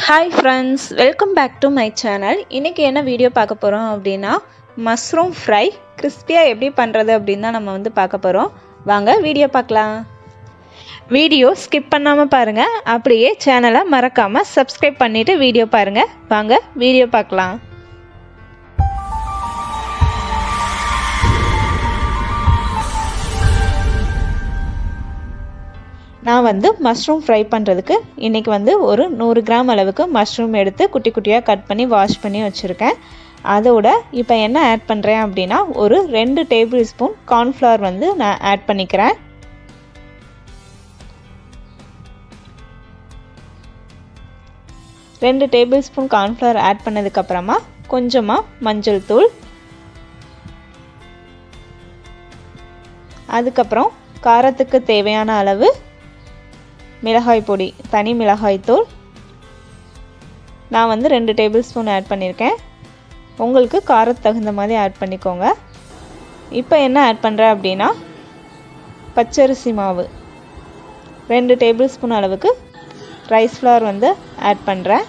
Hi friends, welcome back to my channel. இன்னைக்கு என்ன video பார்க்க போறோம் அப்படினா மஷ்ரூம் ஃப்ரை கிறிஸ்பியா எப்படி பண்றது அப்படினு தான் நம்ம வந்து பார்க்க போறோம். வாங்க வீடியோ பார்க்கலாம். வீடியோ ஸ்கிப் பண்ணாம பாருங்க. அப்படியே சேனலை மறக்காம subscribe பண்ணிட்டு வீடியோ பாருங்க. வாங்க வீடியோ பார்க்கலாம். நான் வந்து மஷ்ரூம் ஃப்ரை பண்ணுறதுக்கு இன்றைக்கி வந்து ஒரு 100 கிராம் அளவுக்கு மஷ்ரூம் எடுத்து குட்டி குட்டியாக கட் பண்ணி வாஷ் பண்ணி வச்சுருக்கேன். அதோட இப்போ என்ன ஆட் பண்ணுறேன் அப்படின்னா ஒரு 2 டேபிள் ஸ்பூன் கார்ன்ஃப்ளவர் வந்து நான் ஆட் பண்ணிக்கிறேன். ரெண்டு டேபிள் ஸ்பூன் கார்ன்ஃப்ளவர் ஆட் பண்ணதுக்கப்புறமா கொஞ்சமாக மஞ்சள் தூள், அதுக்கப்புறம் காரத்துக்கு தேவையான அளவு மிளகாய் பொடி, தனி மிளகாய் தூள் நான் வந்து 2 டேபிள் ஸ்பூன் ஆட் பண்ணியிருக்கேன். உங்களுக்கு காரத்துக்கு தகுந்த மாதிரி ஆட் பண்ணிக்கோங்க. இப்போ என்ன ஆட் பண்ணுறேன் அப்படின்னா பச்சரிசி மாவு 2 டேபிள் ஸ்பூன் அளவுக்கு ரைஸ் ஃப்ளவர் வந்து ஆட் பண்ணுறேன்.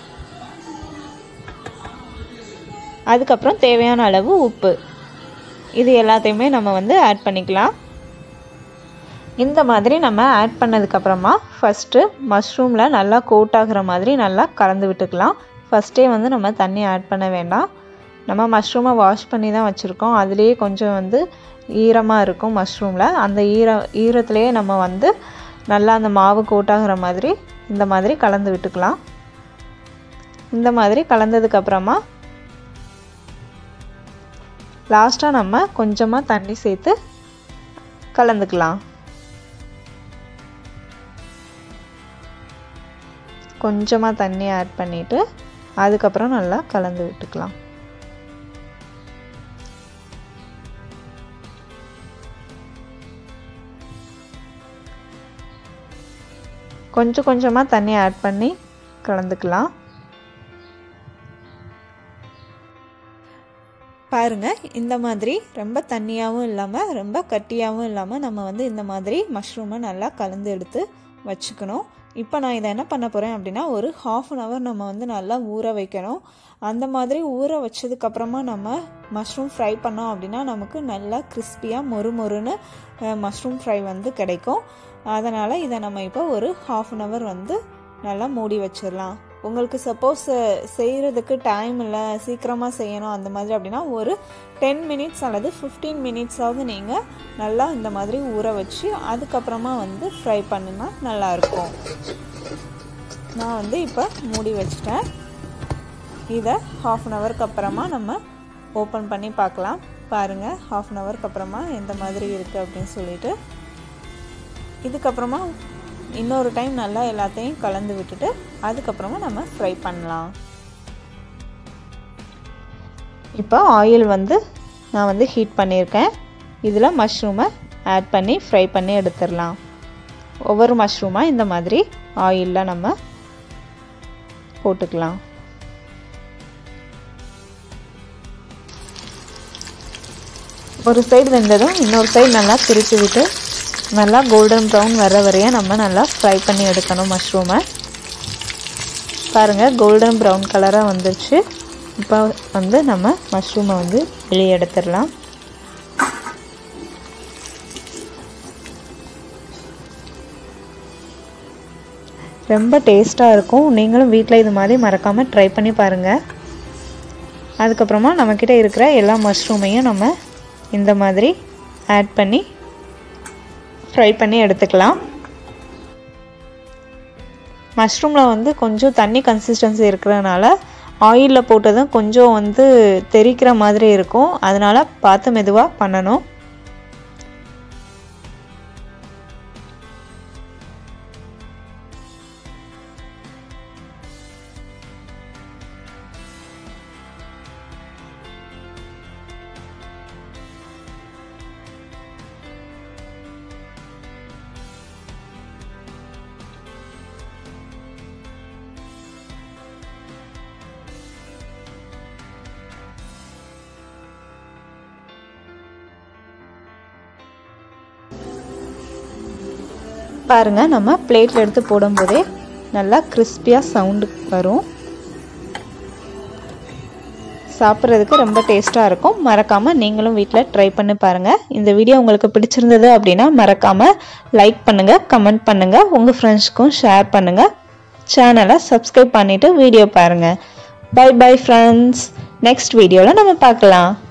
அதுக்கப்புறம் தேவையான அளவு உப்பு, இது எல்லாத்தையுமே நம்ம வந்து ஆட் பண்ணிக்கலாம். இந்த மாதிரி நம்ம ஆட் பண்ணதுக்கப்புறமா ஃபஸ்ட்டு மஷ்ரூமில் நல்லா கோட் ஆகிற மாதிரி நல்லா கலந்து விட்டுக்கலாம். ஃபஸ்ட்டே வந்து நம்ம தண்ணி ஆட் பண்ண வேண்டாம். நம்ம மஷ்ரூமை வாஷ் பண்ணி தான் வச்சுருக்கோம். அதுலேயே கொஞ்சம் வந்து ஈரமாக இருக்கும் மஷ்ரூமில். அந்த ஈரத்துலேயே நம்ம வந்து நல்லா அந்த மாவு கோட் ஆகிற மாதிரி இந்த மாதிரி கலந்து விட்டுக்கலாம். இந்த மாதிரி கலந்ததுக்கப்புறமா லாஸ்ட்டாக நம்ம கொஞ்சமாக தண்ணி சேர்த்து கலந்துக்கலாம். கொஞ்சமாக தண்ணி ஆட் பண்ணிவிட்டு அதுக்கப்புறம் நல்லா கலந்து விட்டுக்கலாம். கொஞ்சம் கொஞ்சமாக தண்ணி ஆட் பண்ணி கலந்துக்கலாம். பாருங்கள், இந்த மாதிரி ரொம்ப தண்ணியாகவும் இல்லாமல் ரொம்ப கட்டியாகவும் இல்லாமல் நம்ம வந்து இந்த மாதிரி மஷ்ரூமை நல்லா கலந்து எடுத்து வச்சுக்கணும். இப்போ நான் இதை என்ன பண்ண போகிறேன் அப்படின்னா ஒரு 1/2 hour நம்ம வந்து நல்லா ஊற வைக்கணும். அந்த மாதிரி ஊற வச்சதுக்கப்புறமா நம்ம மஷ்ரூம் ஃப்ரை பண்ணோம் அப்படின்னா நமக்கு நல்லா கிறிஸ்பியாக மொறுமொறுன்னு மஷ்ரூம் ஃப்ரை வந்து கிடைக்கும். அதனால் இதை நம்ம இப்போ ஒரு 1/2 hour வந்து நல்லா மூடி வச்சிடலாம். உங்களுக்கு சப்போஸ் செய்கிறதுக்கு டைம் இல்லை, சீக்கிரமாக செய்யணும் அந்த மாதிரி அப்படின்னா ஒரு 10 minutes அல்லது 15 minutes நீங்கள் நல்லா இந்த மாதிரி ஊற வச்சு அதுக்கப்புறமா வந்து ஃப்ரை பண்ணினா நல்லாயிருக்கும். நான் வந்து இப்போ மூடி வச்சிட்டேன். இதை 1/2 hourக்கு அப்புறமா நம்ம ஓப்பன் பண்ணி பார்க்கலாம். பாருங்கள், 1/2 hourக்கு அப்புறமா எந்த மாதிரி இருக்குது அப்படின்னு சொல்லிட்டு இதுக்கப்புறமா இன்னொரு டைம் நல்லா எல்லாத்தையும் கலந்து விட்டுட்டு அதுக்கப்புறமா நம்ம ஃப்ரை பண்ணலாம். இப்போ ஆயில் வந்து நான் வந்து ஹீட் பண்ணியிருக்கேன். இதில் மஷ்ரூமை ஆட் பண்ணி ஃப்ரை பண்ணி எடுத்துடலாம். ஒவ்வொரு மஷ்ரூமாக இந்த மாதிரி ஆயிலில் நம்ம போட்டுக்கலாம். ஒரு சைடு வெந்ததும் இன்னொரு சைடு நல்லா திருப்பி விட்டு நல்லா கோல்டன் ப்ரௌன் வர வரையும் நம்ம நல்லா ஃப்ரை பண்ணி எடுக்கணும் மஷ்ரூமை. பாருங்கள், கோல்டன் ப்ரௌன் கலராக வந்துருச்சு. இப்போ வந்து நம்ம மஷ்ரூமை வந்து வெளியே எடுத்துடலாம். ரொம்ப டேஸ்ட்டாக இருக்கும். நீங்களும் வீட்டில் இது மாதிரி மறக்காமல் ட்ரை பண்ணி பாருங்கள். அதுக்கப்புறமா நம்மக்கிட்ட இருக்கிற எல்லா மஷ்ரூமையும் நம்ம இந்த மாதிரி ஆட் பண்ணி ஃப்ரை பண்ணி எடுத்துக்கலாம். மஷ்ரூமில் வந்து கொஞ்சம் தண்ணி கன்சிஸ்டன்சி இருக்கிறதுனால ஆயிலில் போட்டதும் கொஞ்சம் வந்து தெறிக்கிற மாதிரி இருக்கும். அதனால் பார்த்து மெதுவாக பண்ணணும். பாருங்கள், நம்ம பிளேட்டில் எடுத்து போடும்போதே நல்லா கிறிஸ்பியாக சவுண்டு வரும். சாப்பிட்றதுக்கு ரொம்ப டேஸ்ட்டாக இருக்கும். மறக்காமல் நீங்களும் வீட்டில் ட்ரை பண்ணி பாருங்கள். இந்த வீடியோ உங்களுக்கு பிடிச்சிருந்தது அப்படின்னா மறக்காமல் லைக் பண்ணுங்கள், கமெண்ட் பண்ணுங்கள், உங்கள் ஃப்ரெண்ட்ஸ்க்கும் ஷேர் பண்ணுங்கள். சேனலை சப்ஸ்கிரைப் பண்ணிவிட்டு வீடியோ பாருங்கள். By bye friends. நெக்ஸ்ட் வீடியோவில் நம்ம பார்க்கலாம்.